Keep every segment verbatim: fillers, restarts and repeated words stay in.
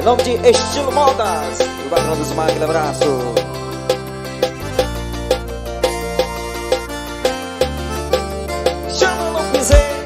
nome de Estilo Modas, o patrão dos máquinas, abraço. Chama no piseiro.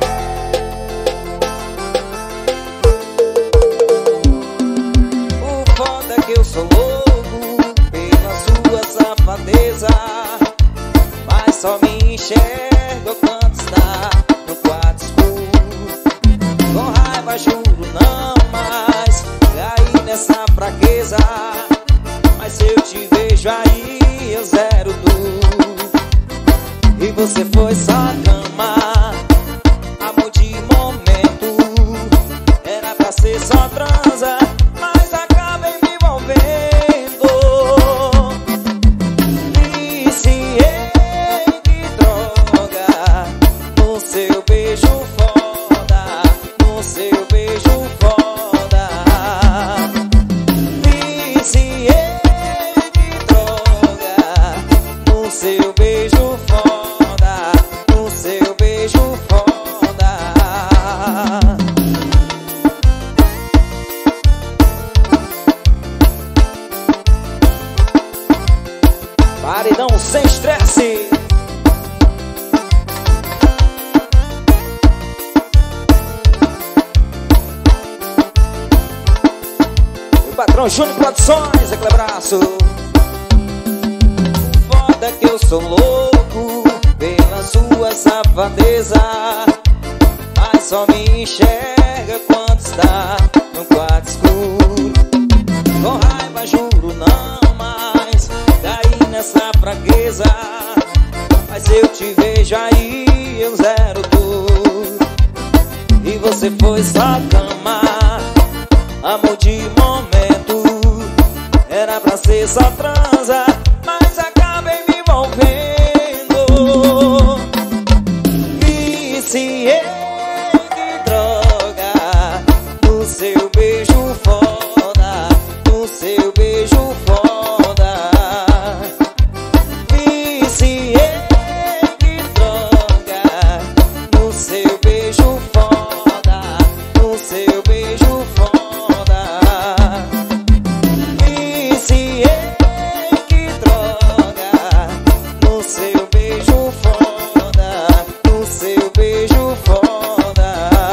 O foda é que eu sou louco pela sua safadeza, mas só me enxergo quando está no quarto escuro. Com raiva juro não mais cair nessa fraqueza, mas se eu te vejo aí eu zero tu. E você foi só cama, amor de momento, era pra ser só transa, mas acabei me envolvendo. Viciei, que droga, no seu beijo foda, no seu beijo foda. Viciei, que droga, no seu beijo foda, no seu beijo foda. Paredão sem estresse. O patrão Júnior Produções, aquele abraço. Foda que eu sou louco pela sua safadeza, mas só me enxerga quando está no quarto escuro. Com raiva juro não mais cair nessa fraqueza, mas eu te vejo aí eu zero tu. E você foi só cama, amor de momento, era pra ser só transa, mas acabei me envolvendo. Viciei, que droga, no seu beijo foda, no seu beijo foda. Viciei, que droga, no seu beijo foda, no seu beijo foda. Viciei, que droga, no seu beijo foda, no seu beijo foda.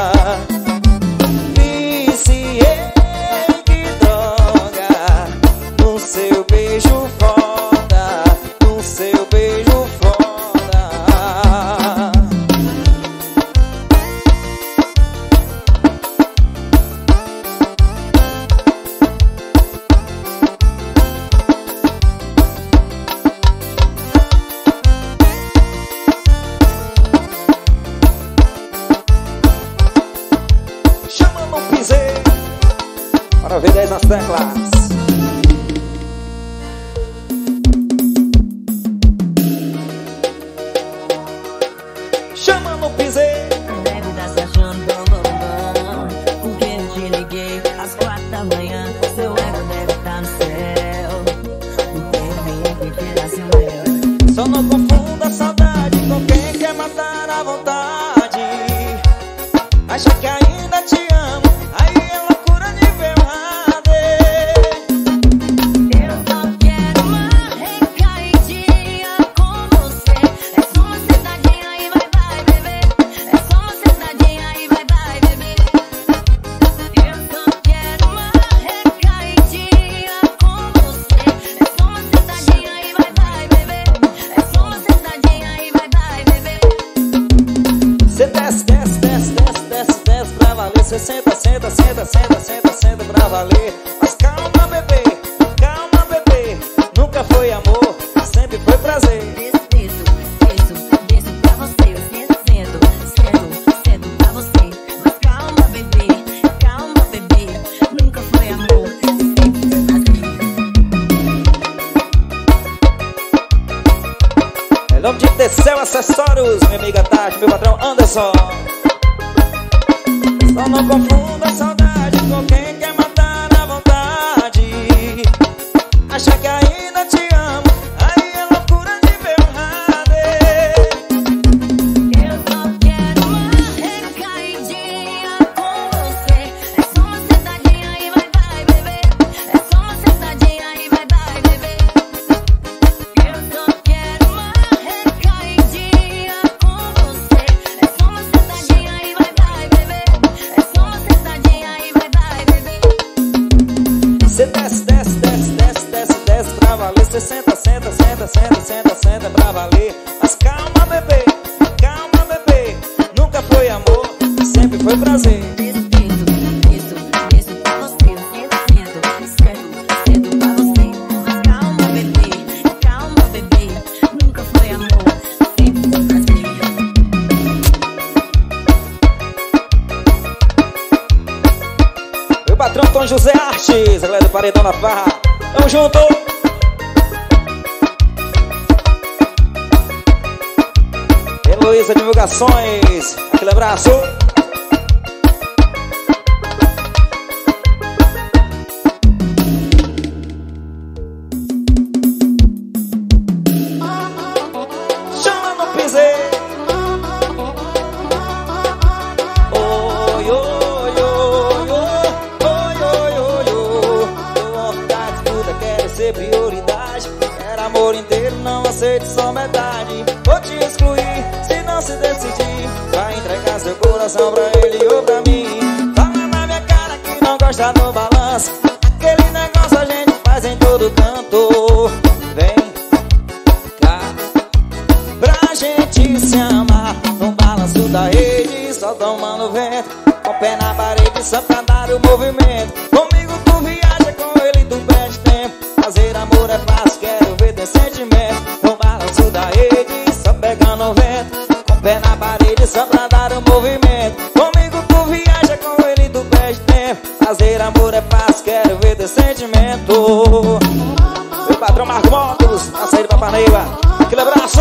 Viciei, que droga, no seu beijo foda, no seu beijo foda. Chama no piseiro para ver dez nas teclas. Chama no piseiro. Deve tá se achando bom, bom, bom, porque eu te liguei às quatro da manhã. Seu ego deve tá no céu, porque eu vim aqui tirar seu eu. Só não confunda a saudade com quem quer matar a vontade. Acha que ainda te amo, aí é loucura de verdade. Eu só quero uma recaidinha com você. É só uma sentadinha e vai, vai, bebê. É só uma sentadinha e vai, vai, bebê. Eu só quero uma recaidinha com você. É só uma sentadinha e vai, vai, bebê. É só uma sentadinha e vai, vai, bebê. Cê desce, desce, desce, desce, desce, desce pra valer. Cê senta, senta, senta, senta, senta, senta pra valer. Mas calma, bebê, calma, bebê. Nunca foi amor, sempre foi prazer. Desço, desço, desço, desço pra você. Eu sento, sento, sento, sento pra você. Mas calma, bebê, calma, bebê. Nunca foi amor, sempre foi prazer. É nome de Tecel Acessórios, minha amiga Tati, meu patrão Anderson. Só não confunda a saudade com quem quer matar a vontade. Acha que ainda te amo, aí é loucura de verdade. Eu só quero uma recaidinha com você. É só uma sentadinha e vai, vai, senta, senta, senta pra valer. Mas calma, bebê, calma, bebê. Nunca foi amor, sempre foi prazer. Despeito, despeito, despeito pra você. Eu cedo, cedo, cedo pra você. Mas calma, bebê, calma, bebê. Nunca foi amor, sempre foi prazer. Meu patrão Tom José Artes, a galera do Paredão da Farra. Tamo junto! Heloísa Divulgações, aquele abraço. Chama no pisei. Oi, oi, oi, oi, oi, oi, oi, oi. Tô vontade de tudo, quero ser prioridade. Quero amor inteiro, não aceito só metade. Vou te excluir se não se decidir. Vai entregar seu coração pra ele ou pra mim. Fala na minha cara que não gosta do balanço. Aquele negócio a gente faz em todo canto. Vem cá pra gente se amar no balanço da rede, só tomando vento, com o pé na parede só pra dar o movimento. Comigo tu viaja, com ele tu perde tempo. Fazer amor é fácil, quero ver teu sentimento. No balanço da rede, só pegando vento, com o pé na parede só pra dar o movimento. Comigo tu viaja, com ele tu perde tempo. Fazer amor é fácil, quero ver teu sentimento. Meu patrão Marco Motos, na saída pra Parnaíba, aquele abraço.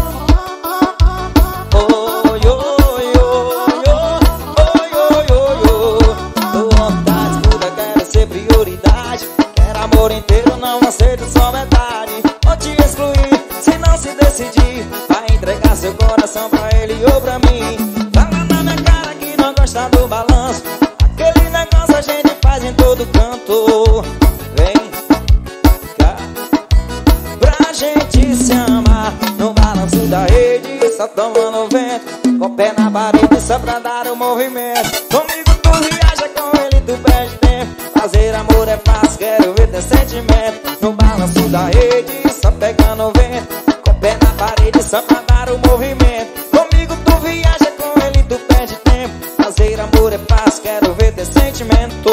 Oi, oi, oi, oi, oi, oi, oi. Tô vontade toda, quero ser prioridade. Quero amor inteiro, não aceito só metade. Vou te excluir se não se decidir. Vai entregar seu coração pra ele ou pra mim. Fala na minha cara que não gosta do balanço. Aquele negócio a gente faz em todo canto. Vem cá pra gente se amar no balanço da rede, só tomando vento, com o pé na parede só pra dar o movimento. Comigo tu viaja, com ele tu perde tempo. Fazer amor é fácil, quero ver teu sentimento. No balanço da rede, só pegando vento, com o pé na parede só pra dar o movimento. Comigo tu viaja, com ele tu perde tempo. Fazer amor é fácil, quero ver teu sentimento.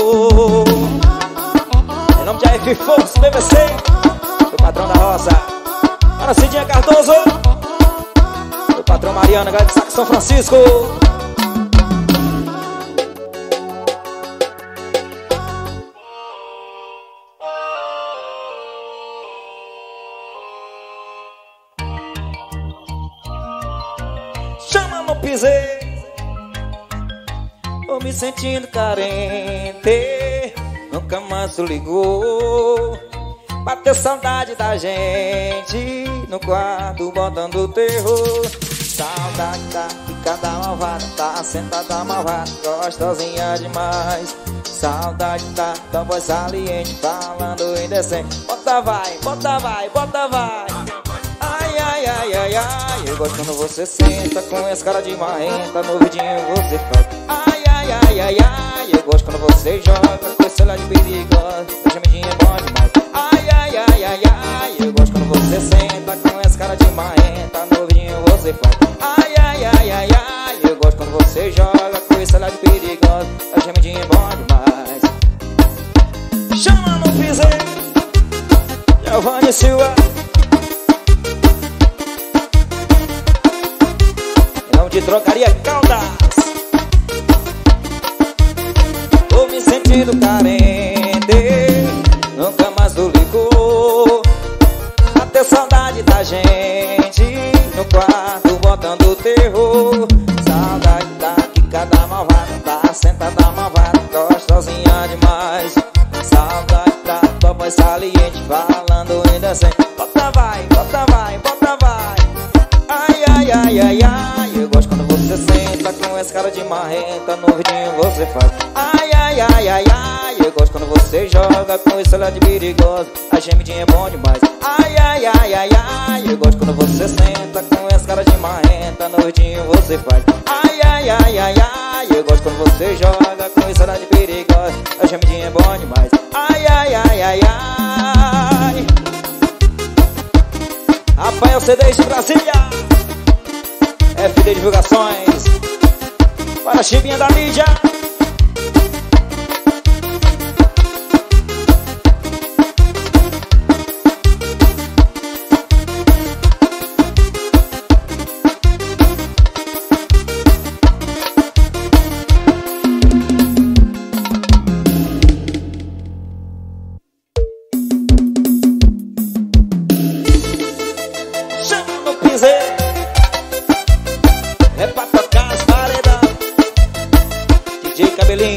Em nome de A F Force, B B C, o patrão da roça. Ana Cidinha Cardoso, o patrão Mariana, galera de Saco São Francisco. Chama no pisei. Tô me sentindo carente, nunca mais tu ligou. Bateu saudade da gente no quarto botando terror. Saudade da ficada malvada, tá sentada malvada, gostosinha demais. Saudade da tua voz saliente, falando indecente. Bota vai, bota vai, bota vai. Ai, ai, ai, ai, ai. Eu gosto quando você senta com essa cara de marrenta, no vidinho você faz. Ai, ai, ai, ai, ai. Eu gosto quando você joga com esse olhar de perigosa, a gemidinha é bom demais. Ai, ai, ai, ai, ai. Eu gosto quando você senta com essa cara de marrenta, no vidinho você faz. Ai, ai, ai, ai, ai. Eu gosto quando você joga com esse olhar de perigosa, a gemidinha é bom demais. Chama no piseiro, Giovanni Silva. Em nome de Drogaria Caldas. Tô me sentindo carente, nunca mais tu ligou. Bateu saudade da gente no quarto botando terror. Saudade da quicada malvada, tá sentada malvada, gostosinha demais. Saudade da tua voz saliente, falando indecente. Bota vai, bota vai, bota vai. Ai, ai, ai, ai, ai. Eu gosto quando você senta com essa cara de marrenta, no vidinho você faz. Ai, ai, ai, ai, ai. Eu gosto quando você joga com esse olhar de perigoso, a gemidinha é bom demais. Ai, ai, ai, ai, ai. Eu gosto quando você senta com essa cara de marrenta, no vidinho você faz. Ai, ai, ai, ai, ai. Eu gosto quando você joga com esse olhar de perigoso, a gemidinha é bom demais. Ai, ai, ai, ai, ai. Rafael C D de Brasília, F D Divulgações, para a Chibinha da mídia. É pra tocar as paredão, D J Cabelinho.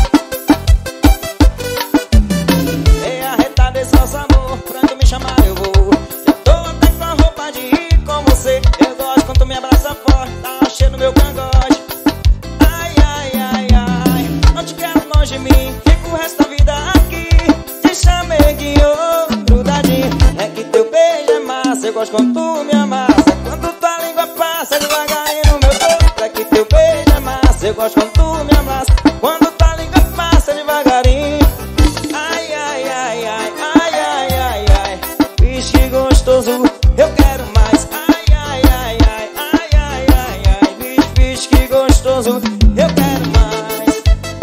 É arretado esse nosso amor, pra onde me chamar eu vou. Já tô até com a roupa de ir com você. Eu gosto quando tu me abraça forte, tá cheio no meu cangote. Ai, ai, ai, ai, não te quero longe de mim, fico o resto da vida aqui. Te chamei de ouro, grudadinho. É que teu beijo é massa, eu gosto quando tu me amassa. Quando tua língua passa devagarinho no meu corpo. É que teu beijo é massa, eu gosto quando tu me amassa. Quando tua língua passa devagarinho. Ai, ai, ai, ai, ai, ai, ai, ai. Bicho que gostoso, eu quero mais. Ai, ai, ai, ai, ai, ai, ai, ai. Bicho, bicho que gostoso, eu quero mais.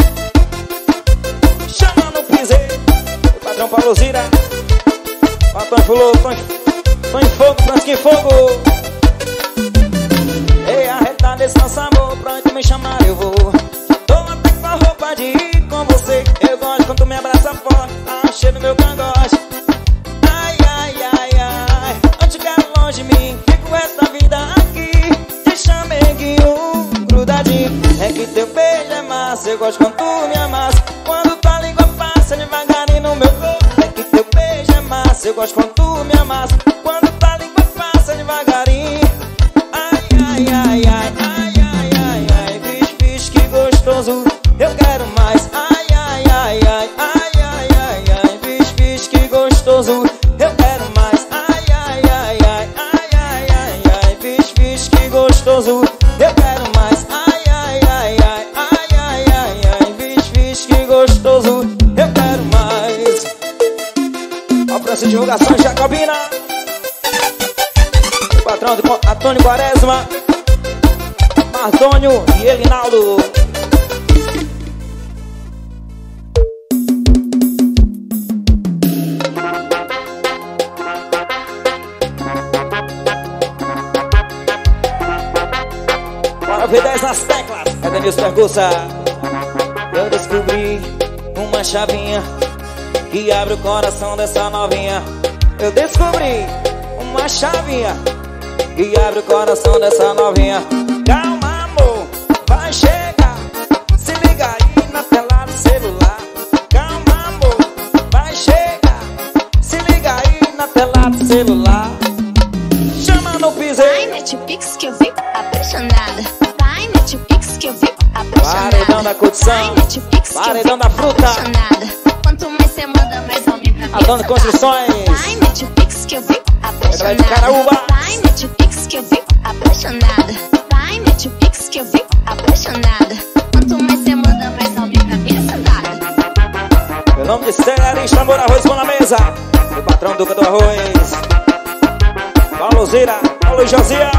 Chama no piseiro, o patrão Paulo Zira, patrão Fulô, tô em fogo, Fransquinho Fogo. Ei, arretado esse nosso amor, pra onde me chamar eu vou. Tô até com a roupa de ir com você. Eu gosto quando tu me abraça forte, tá cheio no meu cangote. Ai, ai, ai, ai, não te quero longe de mim, fico o resto da vida aqui. Te chamei de um grudadinho. É que teu beijo é massa, eu gosto quando tu me amassa. Quando tua língua passa devagarinho no meu corpo. É que teu beijo é massa, eu gosto quando tu me amassa. Quando tua língua passa devagarinho. Ai, ai, ai, ai, ai, ai, ai, ai. Bicho, bicho, que gostoso, eu quero mais. Ai, ai, ai, ai, ai, ai, ai, ai. Bicho, bicho, que gostoso, eu quero mais. Ai, ai, ai, ai, ai, ai, ai, ai. Bicho, bicho, que gostoso, eu quero mais. Ai, ai, ai, ai, ai, ai, ai, ai. Bicho, bicho, que gostoso, eu quero mais. Ó, Francisco Divulgações, Jacobina, o patrão de Antônio Quaresma, Martônio e Elinaldo. Bora ver dez nas teclas. É Denilson Percussa. Eu descobri uma chavinha que abre o coração dessa novinha. Eu descobri uma chavinha que abre o coração dessa novinha. Calma, amor, vai chegar. Se liga aí na tela do celular. Calma, amor, vai chegar. Se liga aí na tela do celular. Chama no piseiro. Vai, mete o pix que eu fico apaixonada. Vai, mete o pix que eu fico apaixonada. Paredão da curtição, Vai, mete o pix que eu paredão fico da fruta. apaixonada. Quanto mais cê manda, mais aumenta a minha A dona de construções. Vai, mete o pix que eu fico Galera de apaixonada. Caraúba. Vai, mete o pix que eu fico apaixonada. Vai, mete o pix que eu fico apaixonada. Quanto mais cê manda, mais aumenta a minha sandada. Meu nome de Celerista, Amor Arroz, Pão na Mesa. O patrão Duca do Arroz, Paulo Zira, Paulo Josia.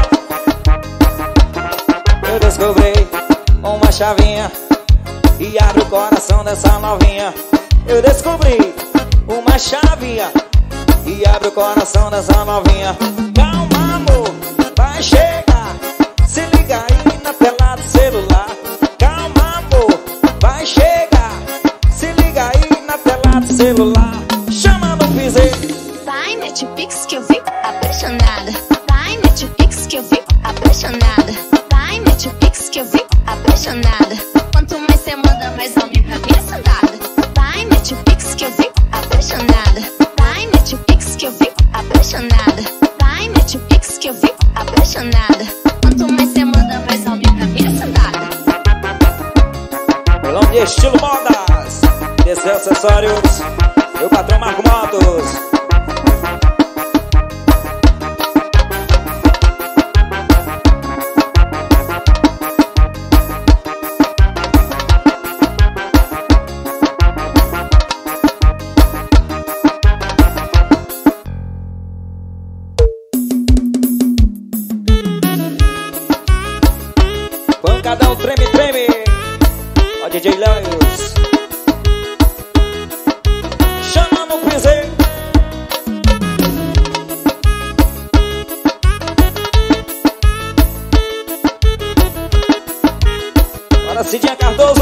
Eu descobri uma chavinha e abre o coração dessa novinha. Eu descobri uma chavinha e abre o coração dessa novinha. Calma, amor, vai chegar. Se liga aí na tela do celular. Calma, amor, vai chegar. Se liga aí na tela do celular. Chama no piseiro. Vai, mete o pix que eu fico apaixonada. Vai, mete o pix que eu fico apaixonada. Vai, mete o pix que eu fico apaixonada. Quanto mais cê manda, mais aumenta a minha sandada. Vai, mete o pix que eu fico apaixonada. Vai, mete o pix que eu fico apaixonada. Vai, mete o pix que eu fico apaixonada. Quanto mais cê manda, mais aumenta a minha sandada. Bolão de estilo modas, D C Acessórios, meu patrão Marco Motos. D J Léus. Chama no piseiro. Bora, Cidinha Cardoso.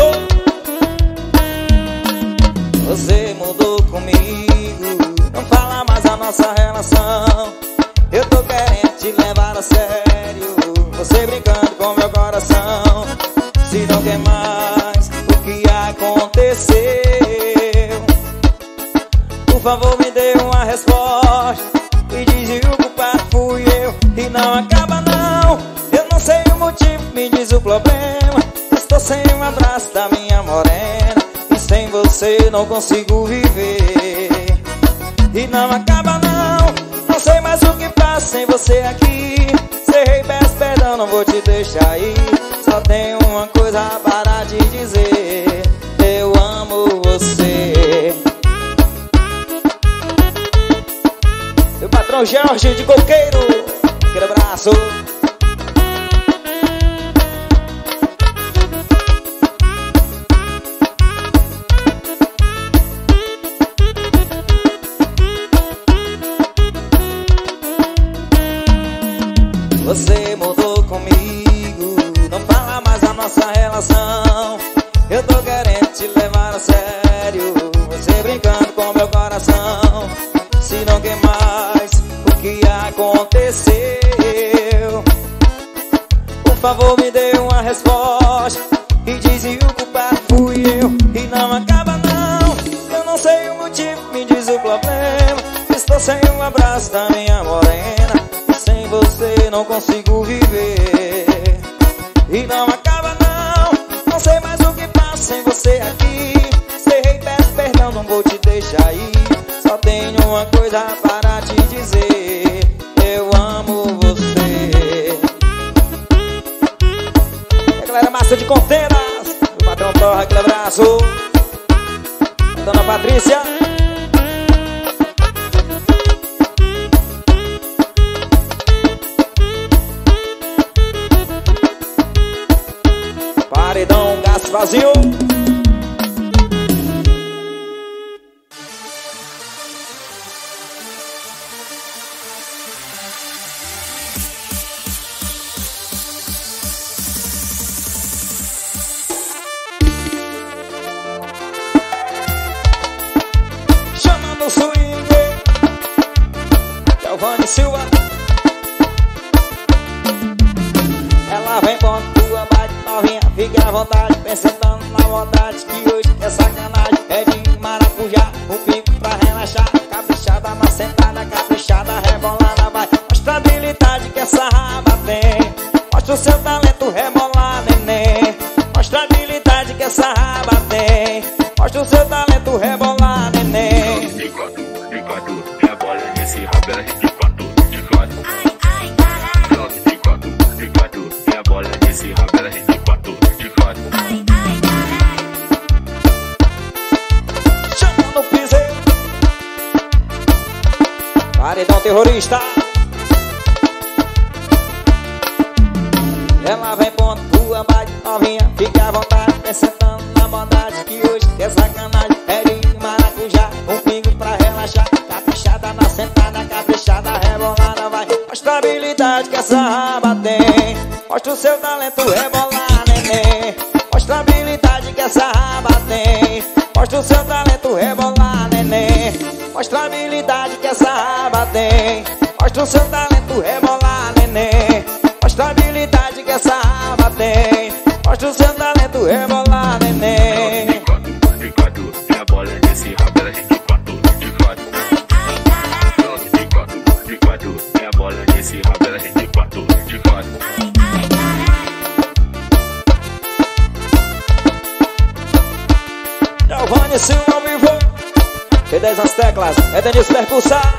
Você mudou comigo, não fala mais a nossa relação. Eu tô querendo te levar a sério, você brincando com meu coração. Se não quer mais o que aconteceu, por favor me dê uma resposta e diz que o culpado fui eu. E não acaba não, eu não sei o motivo, me diz o problema. Estou sem um abraço da minha morena, e sem você não consigo viver. E não acaba não, não sei mais o que passa sem você aqui. Cerrei, peço perdão, não vou te deixar ir. Só tenho uma coisa para te dizer: eu amo você. Meu patrão Jorge de Coqueiro, aquele abraço. Você mudou comigo, não fala mais a nossa relação. Eu tô querendo te levar a sério, você brincando com meu coração. Se não quer mais o que aconteceu, por favor me dê uma resposta e diz que o culpado fui eu. E não acaba não, eu não sei o motivo, me diz o problema. Estou sem um abraço da minha morena, sem você não consigo viver. E não acaba não, não sei mais o que passa sem você aqui. Cerrei, peço perdão, não vou te deixar ir. Só tenho uma coisa para te dizer: eu amo você. E a galera massa de Conteiras, o patrão Torra, aquele abraço. Dona Patrícia. Paredão, gás vazio. Chamando o swing, Giovanni Silva. Ela vem com tua bate novinha, fique à vontade, vem sentando na vontade, que hoje é sacanagem. É de maracujá, um pico pra relaxar, caprichada na sentada, caprichada, rebolada, vai. Mostra a habilidade que essa raba tem, mostra o seu talento, rebolar, neném. Mostra a habilidade que essa raba tem, mostra o seu talento, rebolar, neném. De quatro, de quatro, rebola nesse rabo, ela de quatro, de quatro. Ai, ai, caralho. De quatro, de quatro, rebola nesse rabo, ela de quatro, de quatro. Ai, ai, caralho. Chama no piseiro. Paredão terrorista. Ela vem com tua bate novinha, fica à vontade, vem sentando na bondade, que hoje é sacanagem. É de maracujá, um pingo pra relaxar, caprichada na sentada, caprichada, rebolada, vai. Mostra a habilidade que essa raba tem, mostra o seu talento, rebolar, neném. Mostra a habilidade que essa raba tem, mostra o seu talento, rebolar, neném. Mostra a habilidade que essa raba tem, mostra o seu talento, rebolar, neném. Mostra a habilidade que essa raba tem, mostra o seu talento, rebolar, neném. De quatro, de quatro, rebola nesse rabo, ela de quatro, de quatro. Ai, caralho. De quatro, de quatro, rebola nesse rabo, ela de quatro, de quatro. Ai, ai, caralho. Giovanni Silva ao vivo. P dez nas teclas, é Denilson Percussar.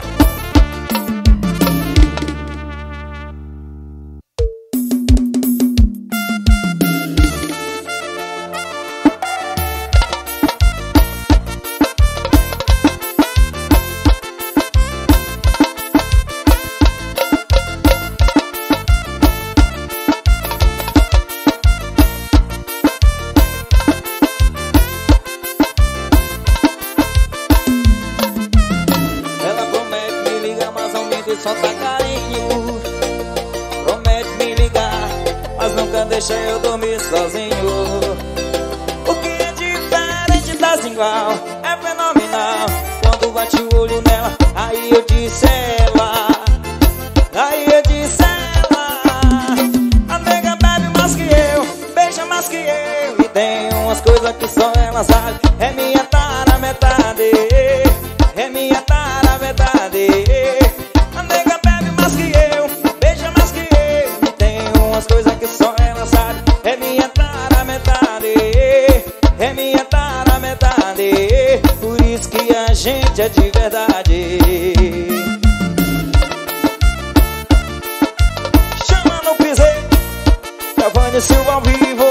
deixa eu dormir sozinho. Porque é diferente das igual, é fenomenal. Quando bate o olho nela, aí eu disse ela, aí eu disse ela. A nega bebe mais que eu, beija mais que eu, e tem umas coisas que só ela sabe. É minha tara metade, é minha tara metade. A nega bebe mais que eu, beija mais que eu, e tem umas coisas que só ela sabe. É minha tara metade, é minha tara metade. Por isso que a gente é de verdade. Chama no piseiro, Cavani Silva ao vivo.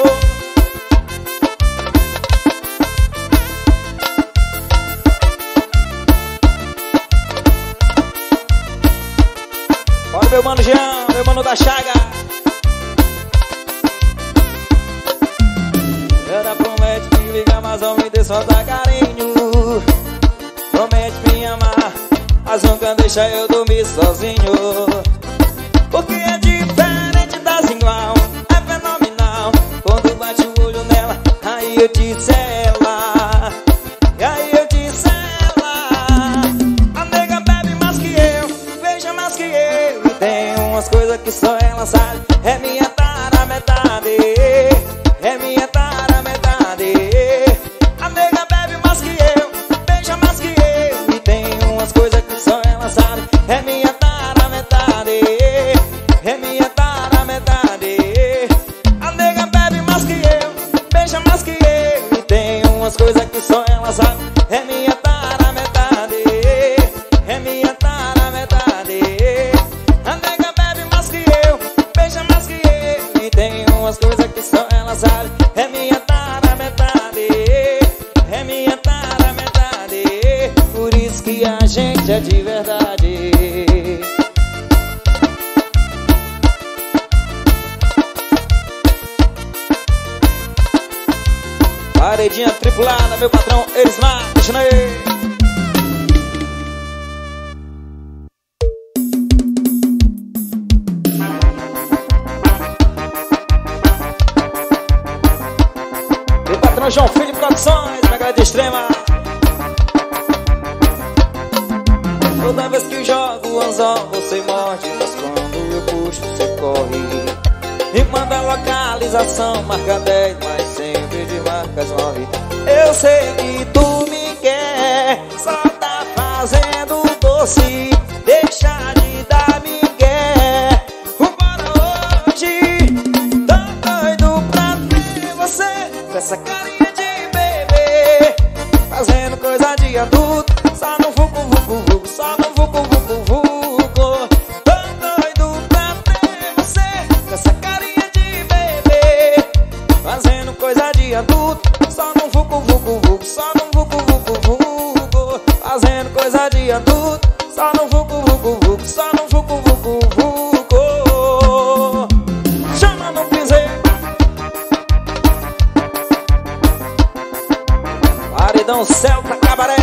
Olha meu mano Jean, meu mano da Chaga. Ela promete me ligar, mas ao me der só dá carinho. Promete me amar, mas nunca deixa eu dormir sozinho. Porque é diferente das igual, é fenomenal. Quando bate o olho nela, aí eu disse ela, e aí eu disse ela. A nega bebe mais que eu, beija mais que eu, e tem umas coisas que só ela sabe. É minha tara metade, é minha tara metade. A nega bebe mais que eu, beija mais que eu, e tem umas coisas que só ela sabe. É minha tara metade, é minha tara metade. A nega bebe mais que eu, beija mais que eu, e tem umas coisas que só ela sabe. É minha tara metade, é minha tara metade. A nega bebe mais que eu, beija mais que eu, e tem umas coisas que só ela sabe. É minha tara metade, é minha tara metade. Por isso que a gente é de verdade. Paredinha tripulada, meu patrão Erismar, deixa aí. Meu patrão João Filho Produções, na grade extrema. Toda vez que jogo o anzol, você morde, mas quando eu puxo, você corre. Me manda localização, marca dez, mas sempre de marcas nove. Eu sei que tu me quer, só tá fazendo doce. Deixa de dar migué. Bora hoje, tô doido pra ver você com essa carinha de bebê, fazendo coisa de adulto, só no vucu vucu vucu, só no vucu vucu vucu. Tô doido pra ver você com essa carinha de bebê, fazendo coisa de adulto, só no vucu vucu vucu, só no vucu vucu vucu. Fazendo coisa de adulto, só no vucu vucu vucu, só no vucu vucu vucu. Chama no piseiro, paredão Celta Cabaré.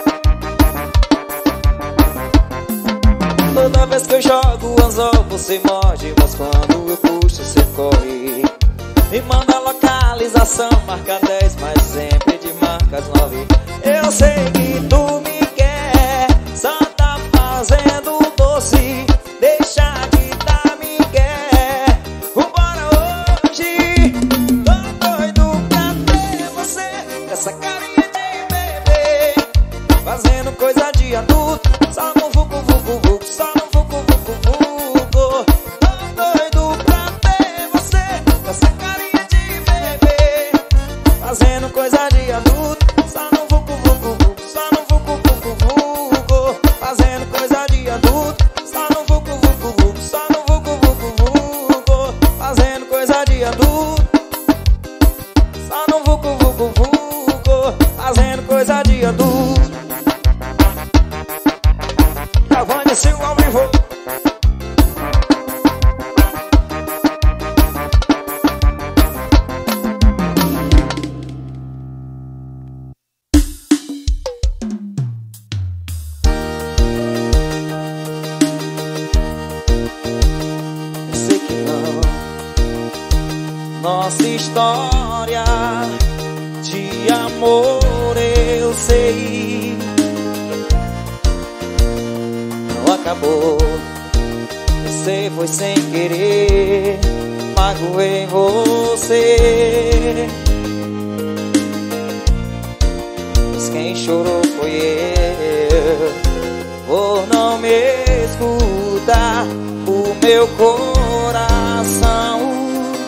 Toda vez que eu jogo o anzol, você morde, mas quando eu puxo, você corre. Me manda localização, marca dez, mas sempre de marcas nove. Eu sei que tu me quer, só tá fazendo doce. Deixa de dar migué. Vambora hoje, tô doido pra ver você com essa carinha de bebê, fazendo coisa de adulto, só no vucu vucu vucu, só no vucu vucu vucu. Tô doido pra ver você com essa carinha de bebê, fazendo coisa de adulto, só no vucu vucu vucu, só no vucu nossa história de amor, eu sei, não acabou. Você foi sem querer, magoei você, mas quem chorou foi eu, por não me escutar o meu coração.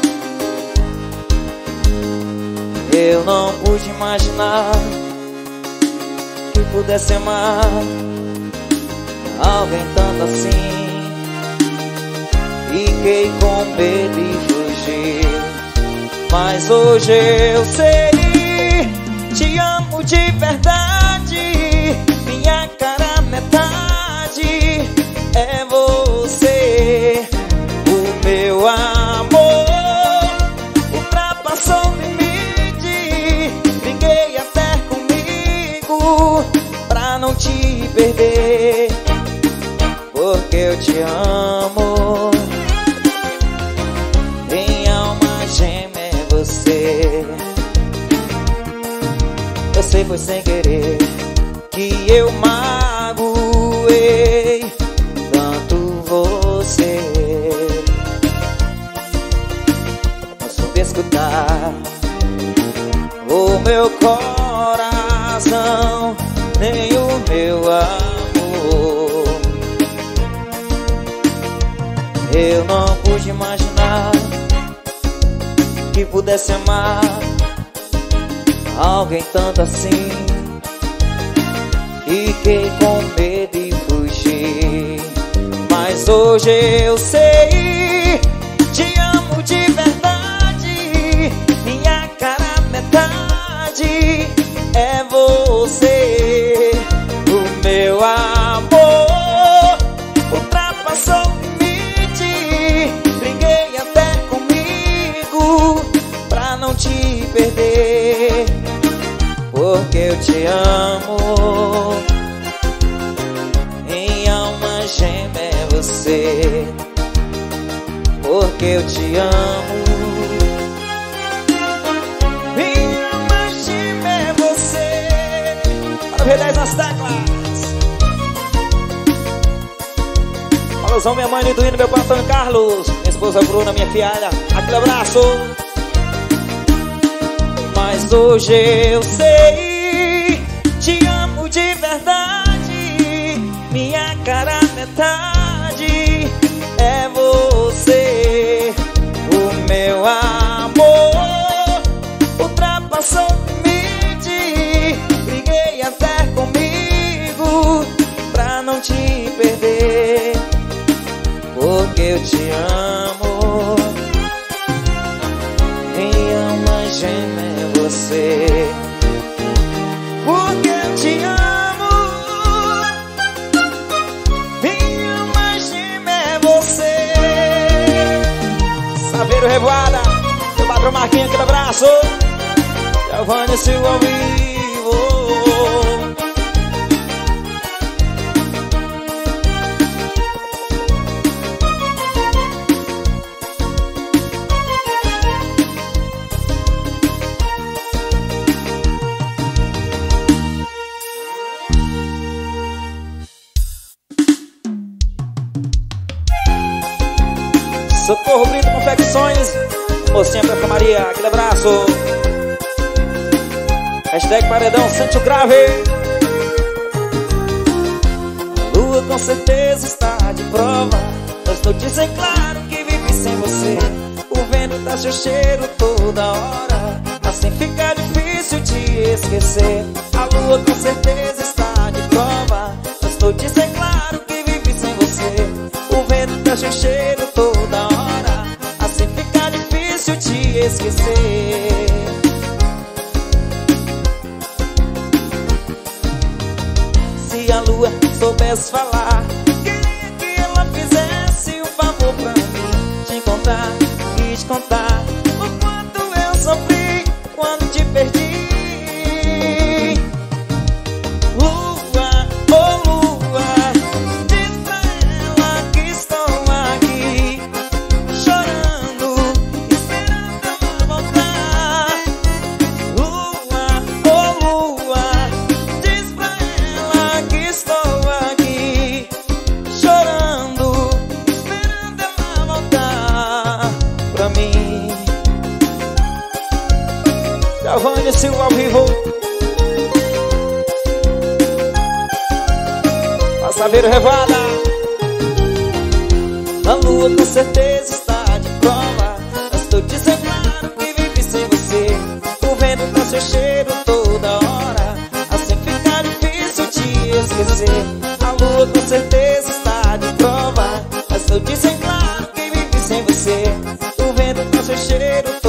Eu não pude imaginar que pudesse amar alguém tanto assim. Fiquei com medo e fugi, mas hoje eu sei, te amo de verdade. Minha cara metade é você. O meu amor ultrapassou o limite. Briguei até comigo pra não te perder, porque eu te amo. Minha alma gêmea é você. Eu sei, foi sem querer que eu magoei tanto você. Não soube escutar o meu coração, nem o meu amor. Eu não pude imaginar que pudesse amar alguém tanto assim. Fiquei com medo e fugi, mas hoje eu sei, te amo de verdade. Minha cara metade é você. O meu amor ultrapassou o limite. Briguei até comigo pra não te perder, porque eu te amo. Minha alma gêmea é você, porque eu te amo. Minha alma gêmea é você. Para ver dez nas teclas. Alusão, minha mãe Liduíno, meu pai Antônio Carlos, minha esposa Bruna, minha filha. Aquele abraço. Mas hoje eu sei, te amo de verdade. Minha cara metade é você. O meu amor ultrapassou o limite. Briguei até comigo pra não te perder, porque eu te amo. Minha alma gêmea é você, porque eu te amo. Minha alma gêmea é você. Saveiro Revoada, meu patrão Marquinhos, aquele abraço. Giovanni Silva ao vivo. Socorro Brito Confecções, mocinha perfumaria, aquele abraço. Hashtag paredão, sente o grave. A lua com certeza está de prova. As notícias claro que vive sem você. O vento dá seu cheiro toda hora, assim fica difícil te esquecer. A lua com certeza está de prova. As notícias claro que vive sem você. O vento dá seu cheiro toda hora, assim fica difícil te esquecer. Se a lua soubesse falar, queria que ela fizesse um favor pra mim, te encontrar e te contar o quanto eu sofri quando te perdi. Lua, oh lua, diz pra ela que estou aqui, chorando, esperando Giovanni Silva ao vivo. Passa a ver o Revada. A lua com certeza está de prova. Mas tô dizendo claro que vive sem você. O vento dá seu cheiro toda hora. Assim fica difícil te esquecer. A lua com certeza está de prova. Mas tô dizendo claro que vive sem você. O vento dá seu cheiro